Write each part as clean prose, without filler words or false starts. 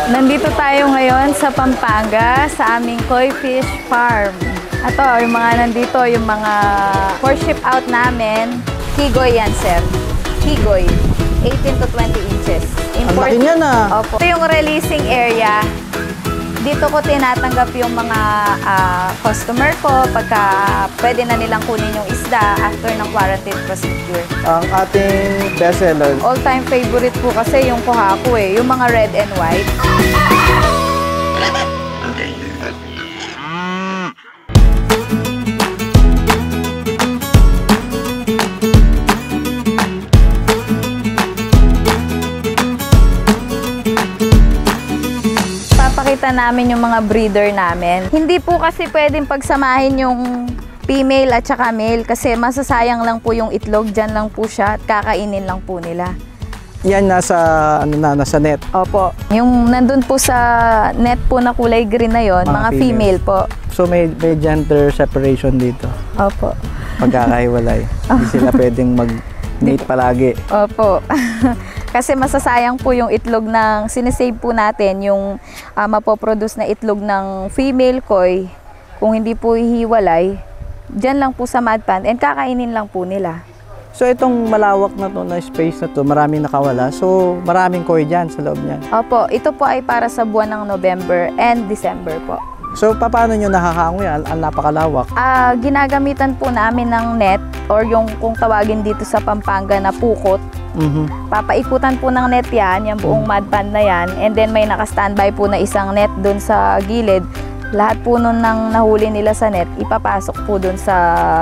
Nandito tayo ngayon sa Pampanga sa aming koi fish farm. Ito, yung mga nandito, yung mga for ship out namin. Kigoy yan, sir. Kigoy. 18 to 20 inches. Ang laki niya na. Opo. Ito yung releasing area. Dito ko tinatanggap yung mga customer ko pagka pwede na nilang kunin yung isda after ng quarantine procedure. Ang ating bestseller. All-time favorite po kasi yung kuhaku eh, yung mga red and white. Papakita namin yung mga breeder namin. Hindi po kasi pwedeng pagsamahin yung female at saka male kasi masasayang lang po yung itlog, dyan lang po siya at kakainin lang po nila. Yan nasa, nasa net. Opo. Yung nandun po sa net po na kulay green na yon, mga female po. So may gender separation dito. Opo. Pagkakahiwalay. Hindi sila pwedeng mag-mate palagi. Opo. Kasi masasayang po yung itlog ng sinisave po natin, yung mapoproduce na itlog ng female koi. Kung hindi po hihiwalay, dyan lang po sa mud pond and kakainin lang po nila. So itong malawak na to na space na to, maraming nakawala. So maraming koi dyan sa loob niyan. Opo, ito po ay para sa buwan ng November and December po. So paano nyo nakakaangoy? Ang napakalawak. Ginagamitan po namin ng net or yung kung tawagin dito sa Pampanga na pukot. Papaikutan po ng net yan, yung buong mud pond na yan. And then may naka-standby po na isang net dun sa gilid. Lahat po nun nang nahuli nila sa net, ipapasok po dun sa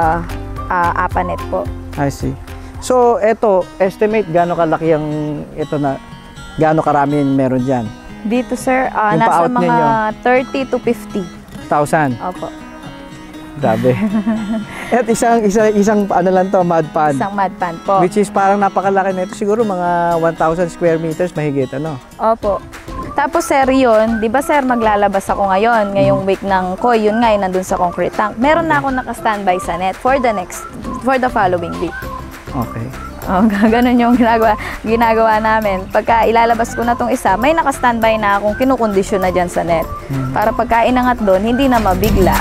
APA net po. I see. So eto, estimate gaano kalaki ang ito na, gaano karami meron dyan? Dito sir, nasa mga ninyo? 30 to 50,000. Opo. Grabe. At isang ano lang to, mud pond. Isang mud pond po. Which is parang napakalaki na ito. Siguro mga 1,000 square meters mahigit, ano? Opo. Tapos sir yun, di ba sir maglalabas ako ngayon, ngayong week ng koi, yun nga nandun sa concrete tank. Meron na ako naka-standby sa net for the following week. Okay. Ganun yung ginagawa namin. Pagka ilalabas ko na tong isa, may naka-standby na akong kinukondisyon na dyan sa net. Para pagka inangat doon, hindi na mabigla.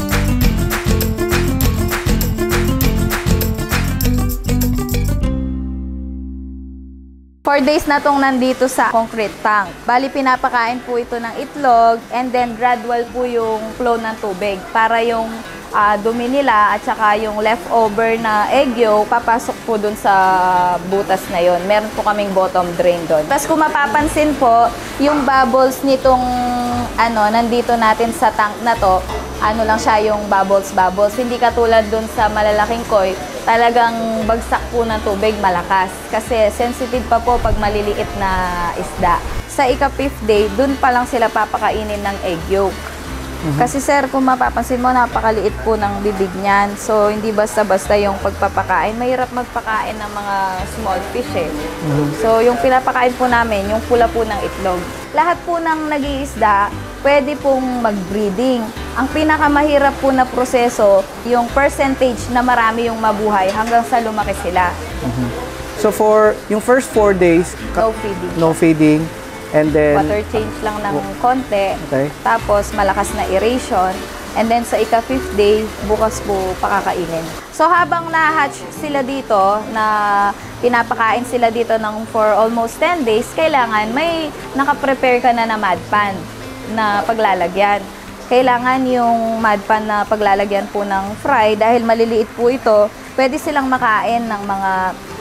For days na tong nandito sa concrete tank. Bali, pinapakain po ito ng itlog and then gradual po yung flow ng tubig para yung dumi nila at saka yung leftover na egg yolk papasok po dun sa butas na yon. Meron po kaming bottom drain doon. Tapos kung mapapansin po, yung bubbles nitong nandito natin sa tank na to, ano lang siya yung bubbles. Hindi katulad dun sa malalaking koi, talagang bagsak po ng tubig malakas. Kasi sensitive pa po pag maliliit na isda. Sa ika-5th day, dun pa lang sila papakainin ng egg yolk. Kasi sir, kung mapapansin mo, napakaliit po ng bibig niyan. So, hindi basta-basta yung pagpapakain. Mahirap magpakain ng mga small fish eh. So, yung pinapakain po namin, yung pula po ng itlog. Lahat po ng nag-iisda, pwede pong mag-breeding. Ang pinakamahirap po na proseso, yung percentage na marami yung mabuhay hanggang sa lumaki sila. So, for yung first 4 days, no feeding. No feeding. And then, water change lang ng konti. Okay. Tapos, malakas na aeration. And then, sa ika-5th day, bukas po pakakainin. So, habang na-hatch sila dito, na pinapakain sila dito for almost 10 days, kailangan may nakaprepare ka na mud pond na paglalagyan. Kailangan yung mud pond na paglalagyan po ng fry, dahil maliliit po ito, pwede silang makain ng mga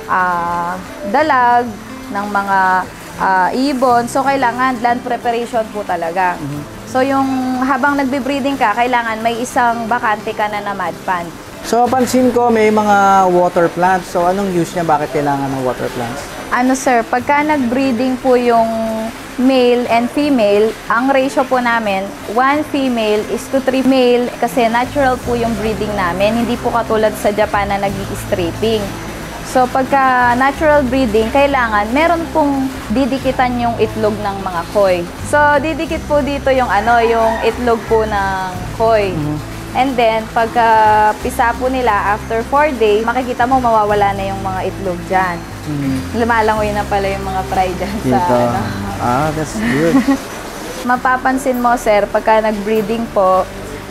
dalag, ng mga ibon. So, kailangan land preparation po talaga. So, yung habang nagbe-breeding ka, kailangan may isang bakante ka na mud pond. So, pansin ko may mga water plants. So, anong use niya? Bakit kailangan ng water plants? Ano sir, pagka nag-breeding po yung male and female, ang ratio po namin, 1 female is to 3 male kasi natural po yung breeding namin. Hindi po katulad sa Japan na nag-i-stripping. So, pagka natural breeding, kailangan meron pong didikitan yung itlog ng mga koi. So, didikit po dito yung yung itlog po ng koi. And then, pagka pisa po nila, after 4 days, makikita mo mawawala na yung mga itlog dyan. Lumalangoy na pala yung mga fry dyan sa Ah, that's good. Mapapansin mo, sir, pagka nag-breeding po,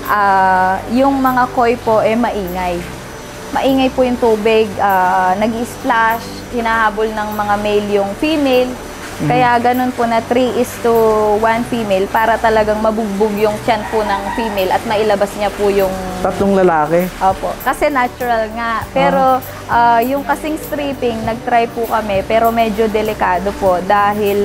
yung mga koi po maingay. Maingay po yung tubig, nag-splash, hinahabol ng mga male yung female. Kaya ganun po na 3:1 female para talagang mabugbog yung tiyan po ng female at mailabas niya po yung... Tatlong lalaki? Opo. Kasi natural nga. Pero yung kasing stripping, nag-try po kami pero medyo delikado po dahil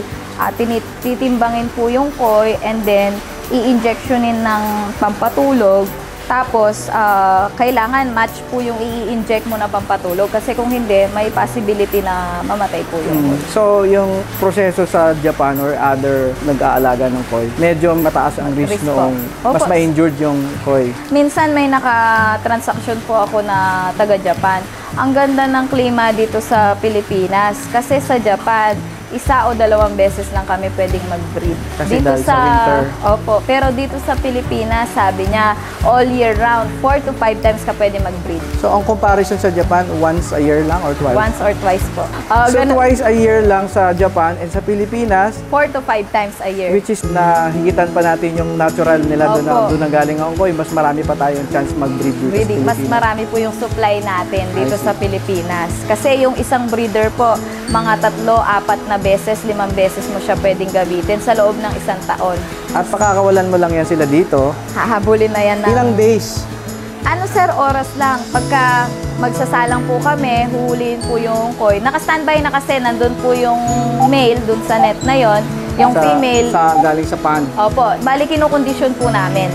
titimbangin po yung koi and then i-injectionin ng pampatulog. Tapos, kailangan match po yung i-inject mo na pampatulog kasi kung hindi, may possibility na mamatay po yung koi. So, yung proseso sa Japan or other nag-aalaga ng koi, medyo mataas ang risk noong mas ma-injured yung koi. Minsan may naka-transaction po ako na taga-Japan. Ang ganda ng klima dito sa Pilipinas kasi sa Japan, 1 o 2 beses lang kami pwedeng mag-breed. Kasi dito sa winter. Opo, pero dito sa Pilipinas, sabi niya, all year round, 4 to 5 times ka pwede mag-breed. So, ang comparison sa Japan, once a year lang or twice? Once or twice po. So, twice a year lang sa Japan and sa Pilipinas, 4 to 5 times a year. which is nahigitan pa natin yung natural nila doon na galing ang koi, mas marami pa tayong chance mag-breed dito sa Pilipinas. Mas marami po yung supply natin dito sa Pilipinas. Kasi yung isang breeder po, mga 3, 4 na beses, 5 beses mo siya pwedeng gamitin sa loob ng 1 taon. At pakakawalan mo lang yan sila dito. Hahabulin na yan ng... Ilang days? Ano sir, oras lang. Pagka magsasalang po kami, huhuliin po yung koi. Naka-standby na kasi, nandun po yung male dun sa net na yon. Yung female... Galing sa pond. Opo, bali kinukondisyon po namin.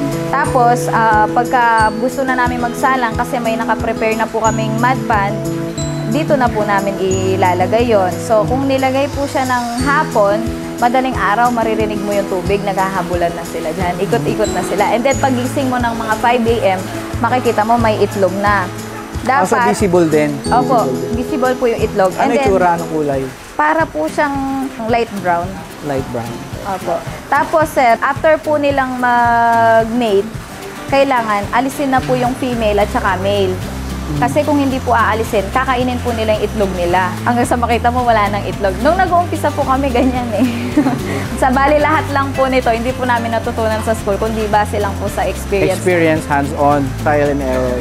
Tapos, pagka gusto na namin magsalang kasi may nakaprepare na po kaming mud pan, dito na po namin ilalagay yon. So, kung nilagay po siya ng hapon, madaling araw, maririnig mo yung tubig, naghahabulan na sila dyan. Ikot-ikot na sila. And then, pagising mo ng mga 5 a.m., makikita mo may itlog na. Dapat... So, visible din? Opo, visible po yung itlog. Ano yung tsura ng kulay? Para po siyang light brown. Light brown. Opo. Tapos, sir, after po nilang mag-mate, kailangan alisin na po yung female at saka male. Kasi kung hindi po aalisin, kakainin po nila yung itlog nila. Hanggang sa makita mo, wala nang itlog. Nung nag-uumpisa po kami, ganyan eh. Sa bali, lahat lang po nito, hindi po namin natutunan sa school, kundi base lang po sa experience. Experience, hands-on, trial and error.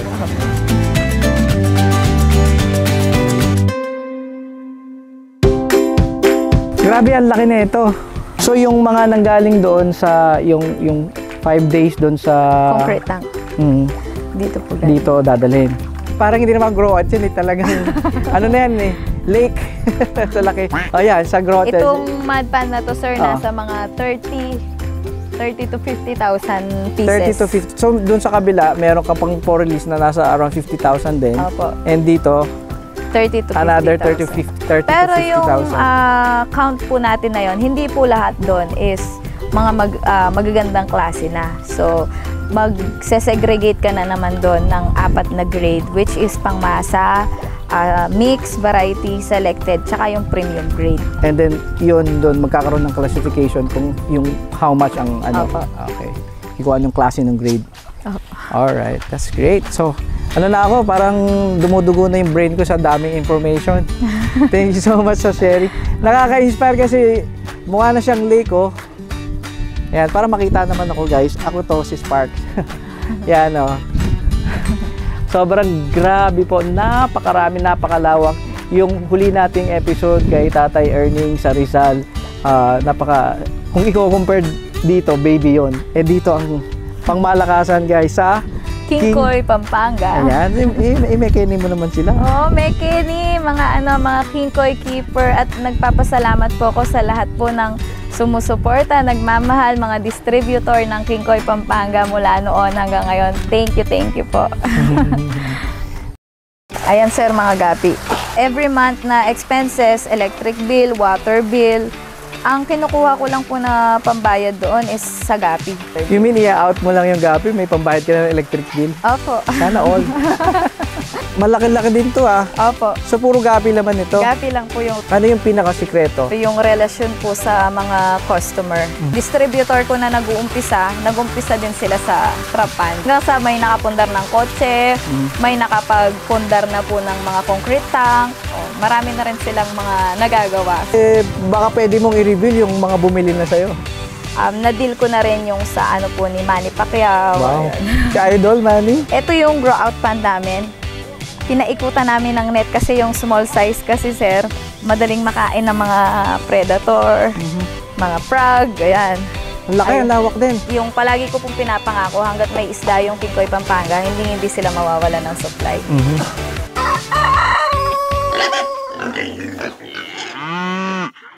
Grabe, ang laki na ito. So, yung mga nanggaling doon sa, yung 5 days doon sa... Concrete tank. Dito po galing. Dito dadalhin. Parang hindi naman grow out yun eh. Talagang, ano na yan eh, lake. Sa laki. O yan, sa grow out. Itong mud pan na to, sir, nasa mga 30 to 50,000 pieces. 30 to 50. So, dun sa kabila, meron ka pang release na nasa around 50,000 din. Opo. And dito, 30 to 50,000. another 30 to 50,000. Pero yung count po natin na yon, hindi po lahat doon is mga magagandang klase na. So, mag-segregate ka na naman doon ng 4 na grade, which is pangmasa, mix, variety, selected, tsaka yung premium grade. And then, yun doon, magkakaroon ng classification kung yung how much ang ano. Opo. Okay. Ikuha yung klase ng grade. Opo. Alright, that's great. So, ano na ako, parang dumudugo na yung brain ko sa daming information. Thank you so much sa sharing. Nakaka-inspire kasi mukha na siyang lake, oh. Yan, para makita naman ako, guys. Ako to, si Spark. Yan, oh. Sobrang grabe po. Napakarami, napakalawak. Yung huli nating episode kay Tatay Erning sa Rizal, kung i-compare dito, baby yon. Eh, dito ang pangmalakasan, guys, sa Kinkoy, Pampanga. Ayan, i-mekeni mo naman sila. Oh, mekeni, mga Kinkoy keeper, at nagpapasalamat po ako sa lahat po ng sumusuporta, nagmamahal, mga distributor ng Kinkoy Pampanga mula noon hanggang ngayon. Thank you po. Ayan sir, mga gapi. Every month na expenses, electric bill, water bill, ang kinukuha ko lang po na pambayad doon is sa gapi. You mean i-out mo lang yung gapi, may pambayad ka na ng electric bill? Opo. Sana all. Malaki-laki din to ah. Opo. So puro gapi naman ito? Gapi lang po yung... Ano yung pinakasikreto? Yung relasyon po sa mga customer. Distributor ko na nag-uumpisa din sila sa Trapan. Hanggang sa may nakapundar ng kotse, may nakapagpundar na po ng mga concrete tank. Marami na rin silang mga nagagawa. Baka pwede mong i-reveal yung mga bumili na sa'yo. na-deal ko na rin yung sa ano po ni Manny Pacquiao. Wow. Ayan. Si Idol, Manny. Ito yung grow out pan namin. Pinaikutan namin ng net kasi yung small size kasi sir, madaling makain ng mga predator, mga frog, ayan. Ang laki, ang lawak din. Yung palagi ko pong pinapangako hanggat may isda yung Kikoy Pampanga, hindi sila mawawala ng supply.